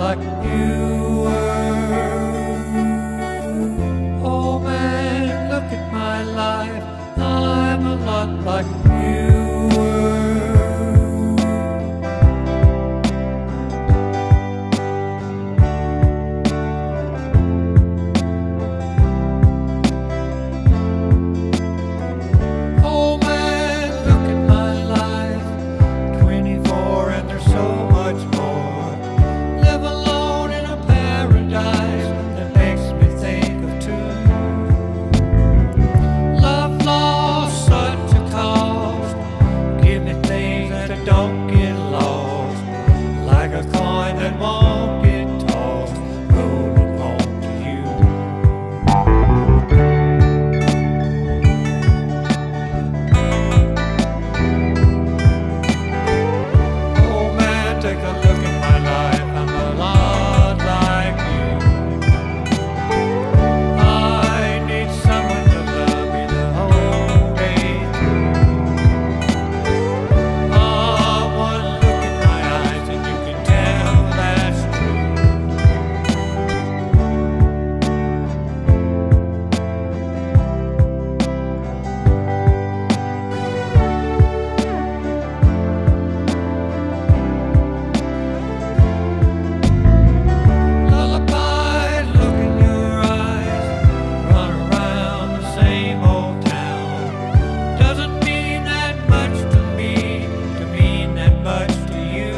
like you were. Oh man, look at my life, I'm a lot like you were. Oh man, look at my life, 24 and there's so much more. Live alone in a paradise that makes me think of two. Love lost such a cost, give me things that don't get lost, like a coin that won't get tossed, rolling home to you. Oh man, take a look at my life, I'm a lot like you. I need someone to love me the whole day through. One look in my eyes and you can tell that's lullaby, look in your eyes, run around the same old town. Doesn't mean that much to me, to mean that much to you.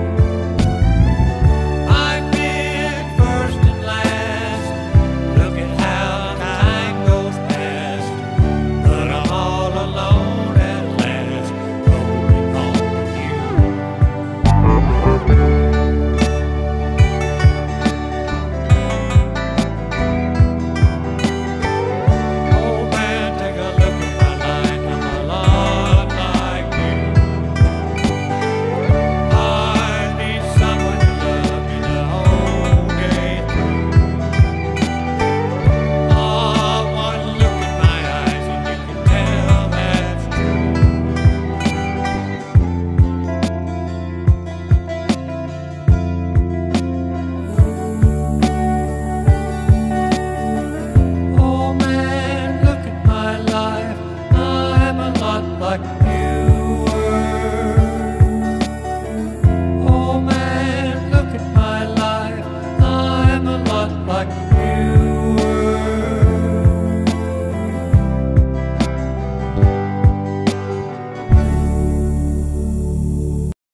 I've been first and last, look at how time goes past, but I'm all alone at last, rolling home with you. Oh man, take a look at my life, I'm a lot like you. I need someone to love me the whole day through. One look in my eyes and you can tell that's true. Oh man, look at my life, I'm a lot like